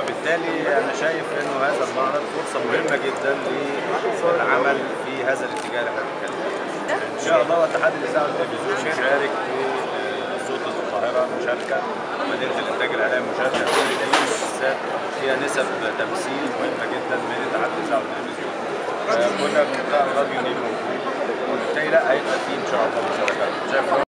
بالتالي انا شايف انه هذا المعرض فرصه مهمه جدا للعمل في هذا الاتجاه اللي احنا بنتكلم فيه. ان شاء الله واتحاد الاذاعه والتلفزيون يشارك في صوت القاهره مشاركه، مدينه الانتاج الاعلامي مشاركه، كل دي مؤسسات فيها نسب تمثيل مهمه جدا من اتحاد الاذاعه والتلفزيون. كنا بنختار راديو نيل موجود، وبالتالي لا هيبقى فيه ان شاء الله مشاركات.